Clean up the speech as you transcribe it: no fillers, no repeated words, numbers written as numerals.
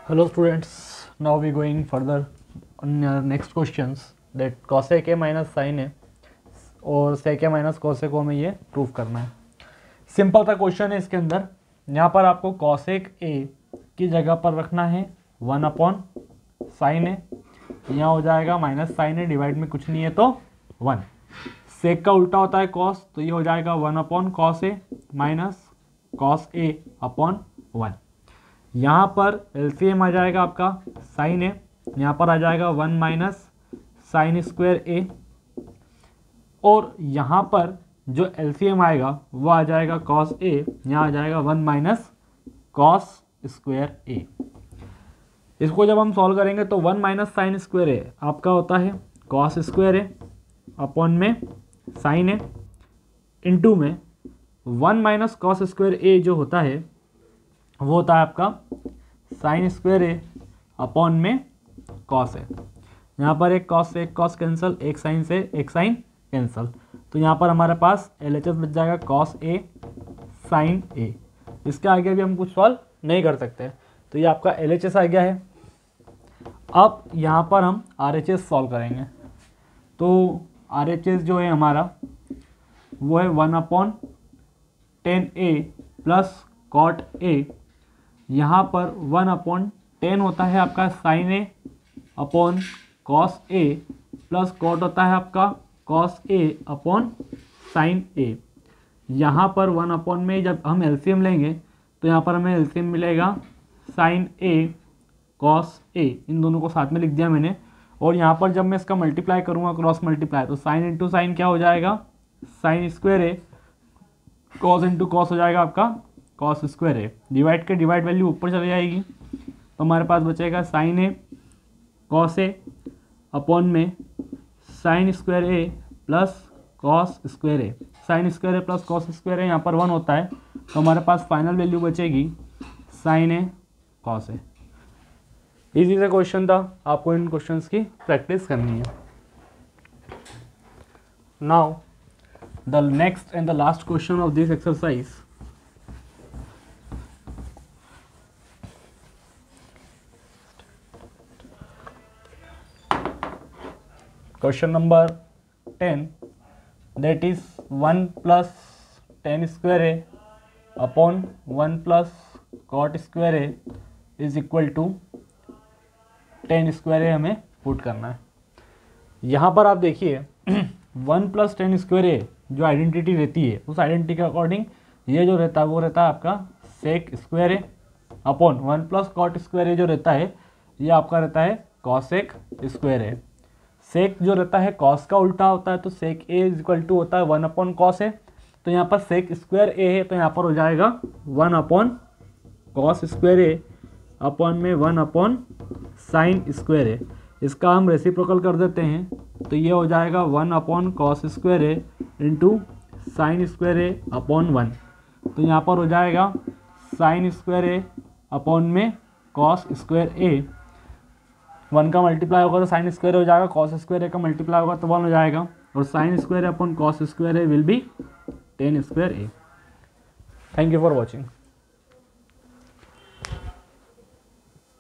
Hello students, now we going further on our next questions that cosec a minus sin a और sec a minus cosec हमें ये prove करना है। Simple सा question है इसके अंदर। यहाँ पर आपको cosec a की जगह पर रखना है 1 अपॉन साइन ए, यहाँ हो जाएगा माइनस साइन ए, डिवाइड में कुछ नहीं है तो 1। सेक का उल्टा होता है cos, तो ये हो जाएगा 1 upon cos A minus cos A upon 1। यहाँ पर एलसीएम आ जाएगा आपका साइन ए, यहाँ पर आ जाएगा 1 माइनस साइन स्क्वायर ए, और यहाँ पर जो एलसीएम आएगा वो आ जाएगा कॉस ए, यहाँ आ जाएगा 1 माइनस कॉस स्क्वायर ए। इसको जब हम सॉल्व करेंगे तो 1 माइनस साइन स्क्वायर ए आपका होता है कॉस स्क्वायर ए अपॉन में साइन ए, इंटू में 1 माइनस कॉस स्क्वायर ए जो होता है वो होता है आपका साइन स्क्वायर ए अपॉन में कॉस है। यहाँ पर एक कॉस से एक कॉस कैंसिल, एक साइन से एक साइन कैंसिल, तो यहाँ पर हमारे पास एलएचएस बच जाएगा कॉस ए साइन ए। इसके आगे भी हम कुछ सॉल्व नहीं कर सकते, तो ये आपका एलएचएस आ गया है। अब यहाँ पर हम आरएचएस सॉल्व करेंगे, तो आरएचएस जो है हमारा वो है 1 upon 10a plus cot A. यहाँ पर 1 अपॉन 10 होता है आपका sine A upon cos A, plus cot होता है आपका cos A upon sine A. यहाँ पर 1 अपॉन में जब हम एलसीएम लेंगे तो यहाँ पर हमें एलसीएम मिलेगा साइन ए कॉस ए, इन दोनों को साथ में लिख दिया मैंने। और यहाँ पर जब मैं इसका मल्टीप्लाई करूँगा क्रॉस मल्टीप्लाई, तो साइन इंटू साइन क्या हो जाएगा sine square A, cos into cos हो जाएगा आपका कॉस स्क्वायर ए। डिवाइड के डिवाइड वैल्यू ऊपर चली जाएगी, तो हमारे पास बचेगा sine A cos A upon में sine square A plus cos square A. Sine square A plus cos square A यहाँ पर 1 होता है, तो हमारे पास फाइनल वैल्यू बचेगी sine A cos A. Easy सा क्वेश्चन था, आपको इन क्वेश्चंस की प्रैक्टिस करनी है। Now the next and the last question of this exercise. Question number 10, that is 1 plus 10 square a upon 1 plus cot square a is equal to 10 square a हमें put करना है। यहाँ पर आप देखिए 1 plus 10 square a जो identity रहती है, उस आइडेंटिटी के अकॉर्डिंग ये जो रहता है वो रहता है आपका sec square A upon 1 plus cot square A जो रहता है ये आपका रहता है कॉसेक स्क्वायर ए। सेक जो रहता है कॉस का उल्टा होता है, तो sec A is equal to होता है 1 अपॉन कॉस ए, तो यहाँ पर सेक स्क्वायर ए है तो यहाँ पर हो जाएगा 1 upon cos square A upon में 1 अपॉन साइन स्क्वायर ए। इसका हम रेसिप्रोकल कर देते हैं, तो ये हो जाएगा 1 upon cos square A into sine square A upon 1, तो यहाँ पर हो जाएगा साइन स्क्वायर ए अपॉन में कॉस स्क्वायर ए। 1 का मल्टीप्लाई होगा तो साइन स्क्वायर हो जाएगा, कॉस स्क्वायर ए का मल्टीप्लाई होगा तो 1 हो जाएगा, और sine square upon cos square A will be 10 square A. Thank you for watching.